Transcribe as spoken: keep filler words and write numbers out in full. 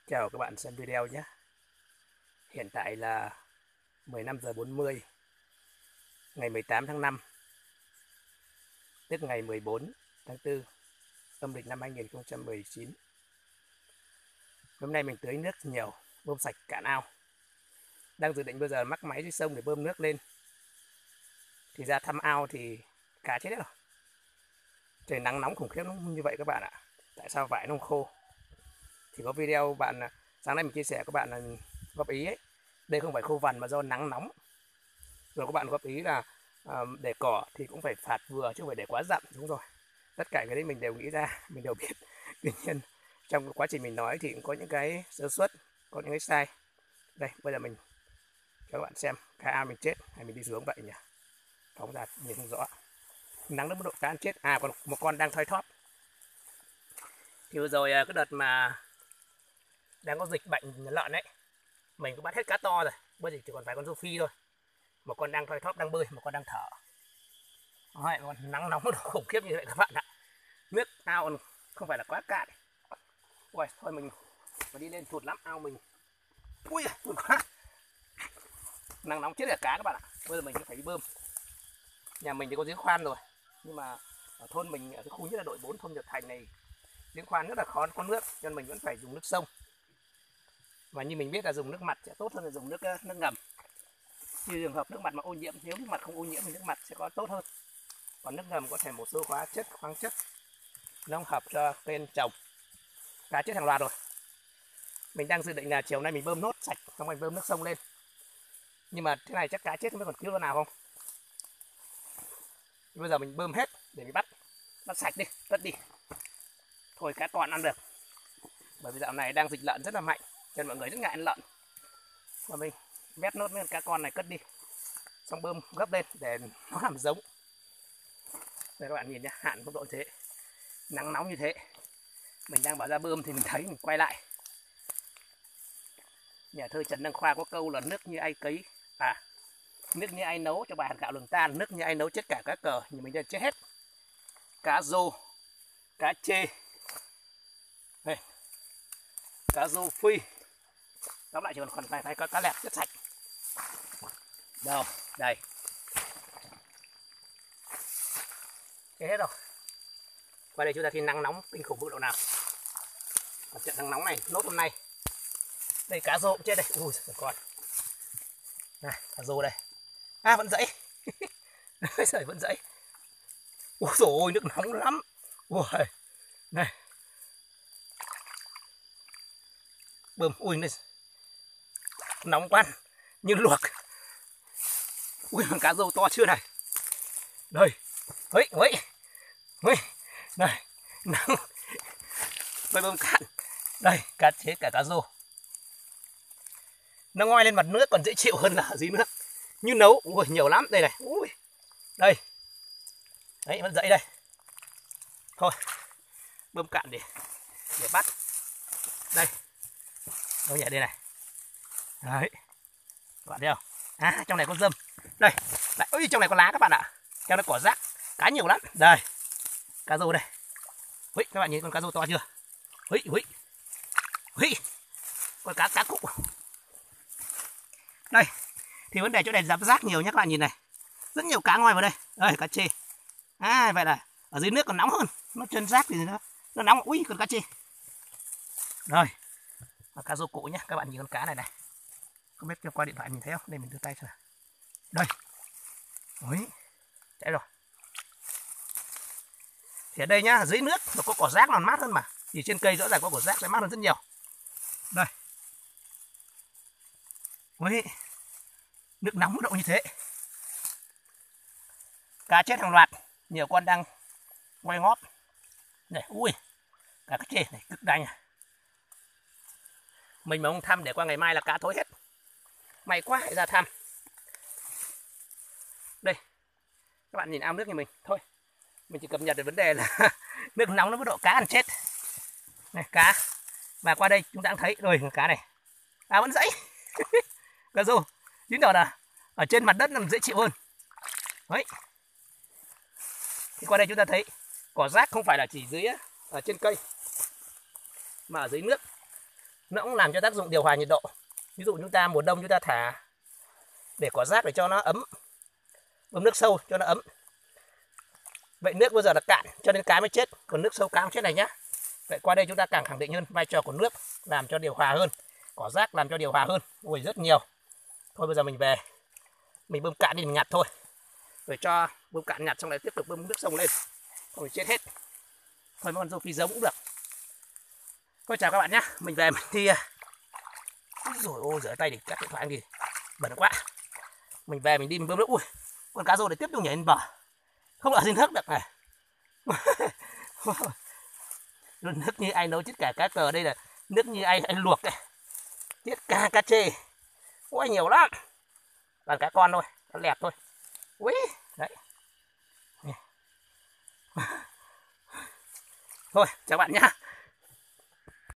Chào các bạn xem video nhé. Hiện tại là mười lăm giờ bốn mươi ngày mười tám tháng năm, tức ngày mười bốn tháng tư âm lịch năm hai nghìn không trăm mười chín. Hôm nay mình tưới nước nhiều, bơm sạch cạn ao. Đang dự định bây giờ mắc máy dưới sông để bơm nước lên. Thì ra thăm ao thì cá chết hết rồi. Trời nắng nóng khủng khiếp như vậy các bạn ạ. Tại sao vải nó không khô? Thì có video bạn sáng nay mình chia sẻ các bạn là góp ý ấy, đây không phải khô vằn mà do nắng nóng. Rồi các bạn góp ý là à, để cỏ thì cũng phải phạt vừa chứ không phải để quá dặm. Đúng rồi, tất cả cái đấy mình đều nghĩ ra, mình đều biết. Tuy nhiên trong quá trình mình nói thì cũng có những cái sơ suất, có những cái sai. Đây bây giờ mình cho các bạn xem cá ao mình chết hay mình đi xuống vậy nhỉ, phóng ra nhìn không rõ, nắng đến mức độ cá chết. À còn một con đang thoi thóp. Thì vừa rồi cái đợt mà đang có dịch bệnh lợn ấy, mình cũng bắt hết cá to rồi, bây giờ chỉ còn vài con rô phi thôi. Một con đang thoi thóp đang bơi, một con đang thở. Đấy, còn nắng nóng nó khủng khiếp như vậy các bạn ạ. Nước ao còn không phải là quá cạn. Ui, thôi mình mà đi lên thụt lắm ao mình. Ui, thụt quá. Nắng nóng chết cả cá các bạn ạ. Bây giờ mình phải đi bơm. Nhà mình thì có giếng khoan rồi, nhưng mà ở thôn mình, ở cái khu nhất là đội bốn thôn Nhật Thành này, giếng khoan rất là khó có nước, cho nên mình vẫn phải dùng nước sông. Và như mình biết là dùng nước mặt sẽ tốt hơn là dùng nước nước ngầm. Như trường hợp nước mặt mà ô nhiễm, nếu nước mặt không ô nhiễm thì nước mặt sẽ có tốt hơn. Còn nước ngầm có thể một số hóa chất, khoáng chất nó không hợp cho cây trồng. Cá chết hàng loạt rồi. Mình đang dự định là chiều nay mình bơm nốt sạch, xong mình bơm nước sông lên. Nhưng mà thế này chắc cá chết không biết còn cứu con nào không. Thì bây giờ mình bơm hết để mình bắt, bắt sạch đi, tất đi. Thôi cá còn ăn được. Bởi vì dạo này đang dịch lợn rất là mạnh, cho nên mọi người rất ngại ăn lợn. Và mình vét nốt mấy con cá con này cất đi, xong bơm gấp lên để nó làm giống. Đây các bạn nhìn nhé, hạn tốc độ thế, nắng nóng như thế, mình đang bảo ra bơm thì mình thấy mình quay lại. Nhà thơ Trần Đăng Khoa có câu là nước như ai cấy, à nước như ai nấu cho bài hạt gạo lừng tan, nước như ai nấu chết cả cá cờ, nhưng mình đã chết hết. Cá rô, cá chê, đây, cá rô phi, tóm lại chỉ còn vài vài cá lẹt rất sạch. Đâu, đây. Chết hết rồi. Qua đây chúng ta khi nắng nóng kinh khủng mức độ nào. Ở trận nắng nóng này nốt hôm nay. Đây cá rô cũng chết đây. Ui con. Này, cá rô đây. À vẫn dãy. Trời vẫn dãy. Ui dồi ôi, nước nóng lắm. Ui. Này. Bơm ui này. Nóng quá. Như luộc. Ui cá rô to chưa này. Đây. Ấy, ấy. Ấy. Này, nắng. Bây bơm cạn. Đây, cá chết cả cá rô. Nó ngoi lên mặt nước còn dễ chịu hơn là ở dưới nước. Như nấu, ui nhiều lắm, đây này. Ui. Đây. Đấy, vẫn dậy đây. Thôi, bơm cạn để để bắt. Đây. Đâu nhảy đây này. Đấy. Các bạn thấy không? À, trong này có dâm. Đây. Lại, ôi trong này có lá các bạn ạ. Trong này cỏ rác. Cá nhiều lắm. Đây. Cá rô đây. Ui, các bạn nhìn con cá rô to chưa? Ui, ui. Ui. Con cá cá cụ. Đây. Thì vấn đề chỗ này giáp rác nhiều nhé các bạn nhìn này. Rất nhiều cá ngoi vào đây. Đây, cá chê. À, vậy là ở dưới nước còn nóng hơn. Nó chân rác thì nó nó nóng. Ui, con cá chê. Rồi. Cá rô cụ nhé, các bạn nhìn con cá này này. Không biết qua điện thoại nhìn thấy không? Đây mình đưa tay xem. Đây. Ui. Chạy rồi. Thì ở đây nhá, dưới nước nó có cỏ rác nó mát hơn mà. Thì trên cây rõ ràng có cỏ rác sẽ mát hơn rất nhiều. Đây. Ui. Nước nóng mức độ như thế. Cá chết hàng loạt, nhiều con đang quay ngót. Này, ui. Cá cá chê này cực đanh à. Mình mà không thăm để qua ngày mai là cá thối hết. May quá hãy ra thăm. Đây. Các bạn nhìn ao nước như mình. Thôi. Mình chỉ cập nhật được vấn đề là nước nóng nó mức độ cá ăn chết. Này cá. Và qua đây chúng ta cũng thấy rồi cá này. À vẫn dãy. Cá rô. Chính đó là ở trên mặt đất nằm dễ chịu hơn. Đấy. Thì qua đây chúng ta thấy cỏ rác không phải là chỉ dưới ở trên cây mà ở dưới nước. nó cũng làm cho tác dụng điều hòa nhiệt độ. Ví dụ chúng ta mùa đông chúng ta thả để có rác để cho nó ấm, bơm nước sâu cho nó ấm. Vậy nước bây giờ là cạn cho nên cá mới chết, còn nước sâu cá không chết này nhá. Vậy qua đây chúng ta càng khẳng định hơn vai trò của nước làm cho điều hòa hơn, cỏ rác làm cho điều hòa hơn. Ui rất nhiều. Thôi bây giờ mình về mình bơm cạn đi mình nhặt thôi. Rồi cho bơm cạn nhặt xong lại tiếp tục bơm nước sông lên. Không thì chết hết. Thôi con râu phi giống cũng được. Thôi chào các bạn nhé. Mình về mình đi. Ui rồi ôi rửa tay để cắt điện thoại đi. Bẩn quá. Mình về mình đi mình bơm nước. Ui con cá rô để tiếp tục nhảy lên bờ. Không ở dưới nước được này. Nước như ai nấu chết cả cá cờ, đây là nước như ai anh luộc này. Tiết cá cá chê. Ôi nhiều lắm. Toàn cá con thôi, nó lẹp thôi. Ui, đấy. Thôi, chào bạn nhá.